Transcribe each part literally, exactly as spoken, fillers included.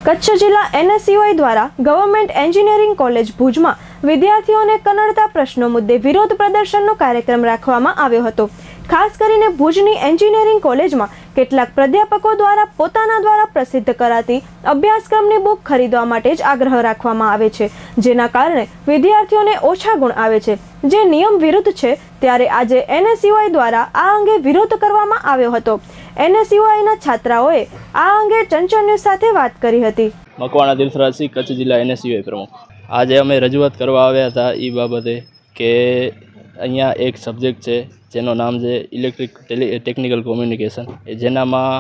કચ્છ જિલ્લા એનએસયુઆઈ દ્વારા government engineering college ભુજમાં વિદ્યાર્થીઓને કનડતા પ્રશ્નો મુદ્દે વિરોધ પ્રદર્શનનો કાર્યક્રમ રાખવામાં આવ્યો હતો। ખાસ કરીને ભુજની એન્જિનિયરિંગ કોલેજમાં કેટલાક પ્રાધ્યાપકો દ્વારા પોતાના દ્વારા પ્રસિદ્ધ કરાતી અભ્યાસક્રમની બુક ખરીદવા માટે જ આગ્રહ રાખવામાં આવે છે, જેના કારણે વિદ્યાર્થીઓને ઓછા ગુણ આવે છે, જે નિયમ વિરુદ્ધ છે। ત્યારે આજે એનએસયુઆઈ દ્વારા આ અંગે વિરોધ કરવામાં આવ્યો હતો। એનએસયુઆઈના છાત્રાઓએ આ અંગે ચંચળ ન્યૂઝ સાથે વાત કરી હતી। મકવાણા દિલસરાજસિંહ, કચ્છ જિલ્લા એનએસયુઆઈ પ્રમુખ। આજે અમે રજૂઆત કરવા આવ્યા હતા એ બાબતે કે અહીંયા એક સબ્જેક્ટ છે જેનું નામ છે ઇલેક્ટ્રિક ટેકનિકલ કોમ્યુનિકેશન, જેનામાં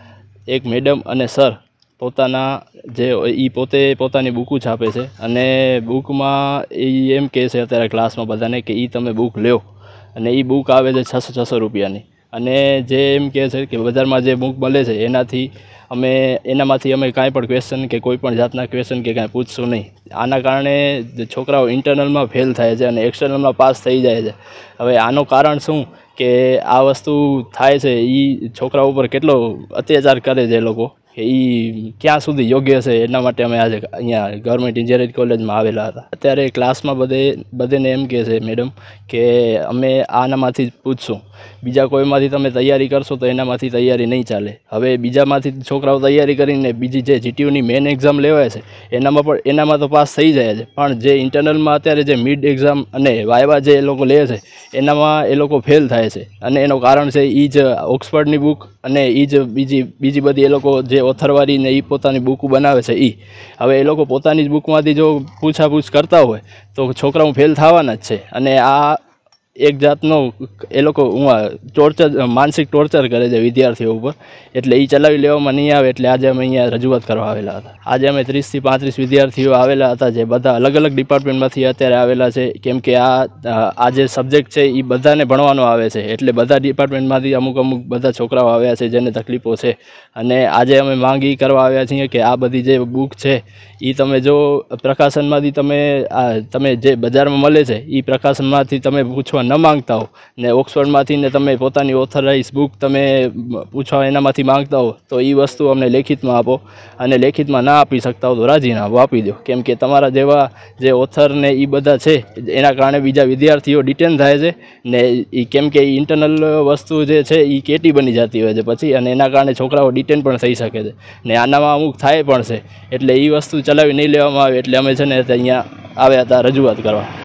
એક મેડમ અને સર પોતાના જે એ પોતે પોતાની બુકો છાપે છે અને બુકમાં એ એમ કહે છે અત્યારે ક્લાસમાં બધાને કે એ તમે બુક લ્યો, અને એ બુક આવે છે છસો છસો રૂપિયાની, અને જે એમ કહે છે કે બજારમાં જે બુક મળે છે એનાથી અમે એનામાંથી અમે કાંઈ પણ ક્વેશ્ચન કે કોઈ પણ જાતના ક્વેશ્ચન કે કાંઈ પૂછશું નહીં। આના કારણે છોકરાઓ ઇન્ટરનલમાં ફેલ થાય છે અને એક્સટર્નલમાં પાસ થઈ જાય છે। હવે આનું કારણ શું કે આ વસ્તુ થાય છે, એ છોકરાઓ ઉપર કેટલો અત્યાચાર કરે છે એ લોકો, કે એ ક્યાં સુધી યોગ્ય છે, એના માટે અમે આજે અહીંયા ગવર્મેન્ટ એન્જિનિયરિંગ કોલેજમાં આવેલા હતા। અત્યારે ક્લાસમાં બધે બધેને એમ કહે છે મેડમ કે અમે આનામાંથી જ પૂછશું, બીજા કોઈમાંથી તમે તૈયારી કરશો તો એનામાંથી તૈયારી નહીં ચાલે। હવે બીજામાંથી છોકરાઓ તૈયારી કરીને બીજી જે જીટીયુની મેન એક્ઝામ લેવાય છે એનામાં પણ એનામાં તો પાસ થઈ જાય છે, પણ જે ઇન્ટરનલમાં અત્યારે જે મિડ એક્ઝામ અને વાયવા જે એ લોકો લે છે એનામાં એ લોકો ફેલ થાય છે, અને એનું કારણ છે એ જ ઓક્સફર્ડની બુક અને એ જ બીજી બીજી બધી એ લોકો જે ઓથરવાળી ને એ પોતાની બુકો બનાવે છે એ। હવે એ લોકો પોતાની જ બુકમાંથી જો પૂછાપૂછ કરતા હોય તો છોકરાઓ ફેલ થવાના જ છે, અને આ એક જાતનો એ લોકો ટોર્ચર માનસિક ટોર્ચર કરે છે વિદ્યાર્થીઓ ઉપર, એટલે એ ચલાવી લેવામાં નહીં આવે। એટલે આજે અમે અહીંયા રજૂઆત કરવા આવેલા હતા। આજે અમે ત્રીસથી પાંત્રીસ વિદ્યાર્થીઓ આવેલા હતા, જે બધા અલગ અલગ ડિપાર્ટમેન્ટમાંથી અત્યારે આવેલા છે, કેમ કે આ આ જે સબ્જેક્ટ છે એ બધાને ભણવાનો આવે છે, એટલે બધા ડિપાર્ટમેન્ટમાંથી અમુક અમુક બધા છોકરાઓ આવ્યા છે જેને તકલીફો છે, અને આજે અમે માંગ એ કરવા આવ્યા છીએ કે આ બધી જે બુક છે એ તમે જો પ્રકાશનમાંથી તમે આ તમે જે બજારમાં મળે છે એ પ્રકાશનમાંથી તમે પૂછવા ન માંગતા હો ને ઓક્સફર્ડમાંથી ને તમે પોતાની ઓથરાઇઝ બુક તમે પૂછવા એનામાંથી માંગતા હો તો એ વસ્તુ અમને લેખિતમાં આપો, અને લેખિતમાં ના આપી શકતા હો તો રાજીનામું આપી દો, કેમ કે તમારા જેવા જે ઓથર ને એ બધા છે એના કારણે બીજા વિદ્યાર્થીઓ ડિટેન થાય છે ને એ, કેમ કે ઇન્ટરનલ વસ્તુ જે છે એ કેટી બની જતી હોય છે પછી, અને એના કારણે છોકરાઓ ડિટેન પણ થઈ શકે છે ને આનામાં અમુક થાય પણ છે। એટલે એ વસ્તુ ચલાવી નહીં લેવામાં આવે એટલે અમે છે ને અહીંયા આવ્યા હતા રજૂઆત કરવા।